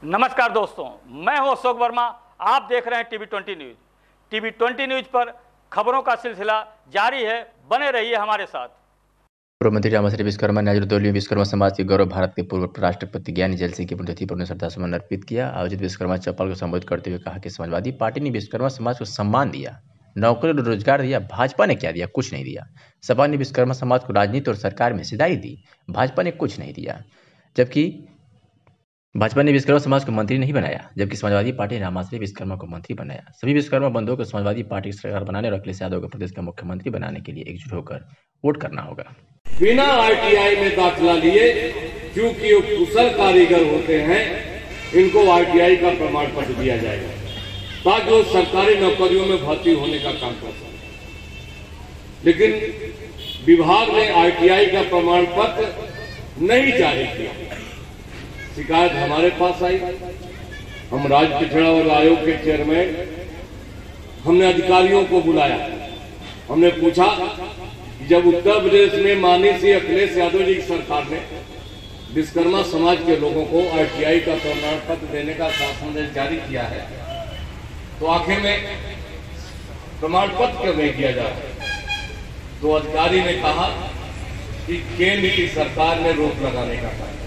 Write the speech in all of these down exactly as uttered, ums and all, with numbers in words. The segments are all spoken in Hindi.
नमस्कार दोस्तों, मैं हूं अशोक वर्मा। आप देख रहे हैं TV twenty news. TV twenty news पर खबरों का सिलसिला जारी है, बने रहिए हमारे साथ। पूर्व मंत्री रामाश्री विश्वकर्मा ने आज रुदौली में विश्वकर्मा समाज के गौरव भारत के पूर्व राष्ट्रपति ज्ञानी जैल सिंह की पुण्यतिथि पर उन्हें श्रद्धासुमन अर्पित किया। आयोजित विश्वकर्मा चौपाल को संबोधित करते हुए कहा कि समाजवादी पार्टी ने विश्वकर्मा समाज को सम्मान दिया, नौकरी और रोजगार दिया। भाजपा ने क्या दिया? कुछ नहीं दिया। सपा ने विश्वकर्मा समाज को राजनीति और सरकार में हिस्सेदारी दी, भाजपा ने कुछ नहीं दिया। जबकि भाजपा ने विश्वकर्मा समाज को मंत्री नहीं बनाया, जबकि समाजवादी पार्टी ने रामाश्री विश्वकर्मा को मंत्री बनाया। सभी विश्वकर्मा बंधुओं को समाजवादी पार्टी की सरकार बनाने और अखिलेश यादव को प्रदेश का मुख्यमंत्री बनाने के लिए एकजुट होकर वोट करना होगा। बिना आरटीआई में दाखिला लिए, क्योंकि वो कुशल कारीगर होते हैं, इनको आरटीआई का प्रमाण पत्र दिया जाएगा ताकि वो सरकारी नौकरियों में भर्ती होने का काम कर सके। लेकिन विभाग ने आरटीआई का प्रमाण पत्र नहीं जारी किया। शिकायत हमारे पास आई। हम राज्य पिछड़ा वर्ग आयोग के चेयरमैन, हमने अधिकारियों को बुलाया। हमने पूछा कि जब उत्तर प्रदेश में माननीय अखिलेश यादव जी की सरकार ने विश्वकर्मा समाज के लोगों को आरटीआई का प्रमाण पत्र देने का शासन जारी किया है, तो आखिर में प्रमाण पत्र क्यों नहीं दिया जा रहा? तो अधिकारी ने कहा कि केंद्र की सरकार ने रोक लगाने का कहा।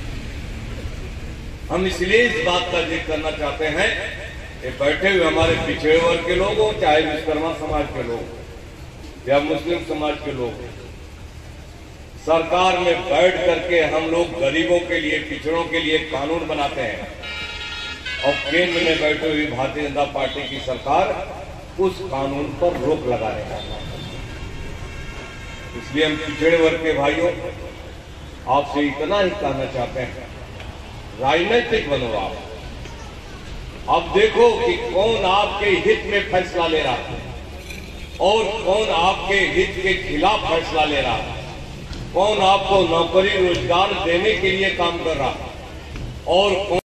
हम इसलिए इस बात का जिक्र करना चाहते हैं कि बैठे हुए हमारे पिछड़े वर्ग के लोग हो, चाहे विश्वकर्मा समाज के लोग या मुस्लिम समाज के लोग, सरकार में बैठ करके हम लोग गरीबों के लिए, पिछड़ों के लिए कानून बनाते हैं और केंद्र में बैठे हुई भारतीय जनता पार्टी की सरकार उस कानून पर रोक लगाने का। इसलिए हम पिछड़े वर्ग के भाइयों आपसे इतना ही कहना चाहते हैं, राजनीतिक बनो आप। अब देखो कि कौन आपके हित में फैसला ले रहा है और कौन आपके हित के खिलाफ फैसला ले रहा है, कौन आपको नौकरी रोजगार देने के लिए काम कर रहा है और कौन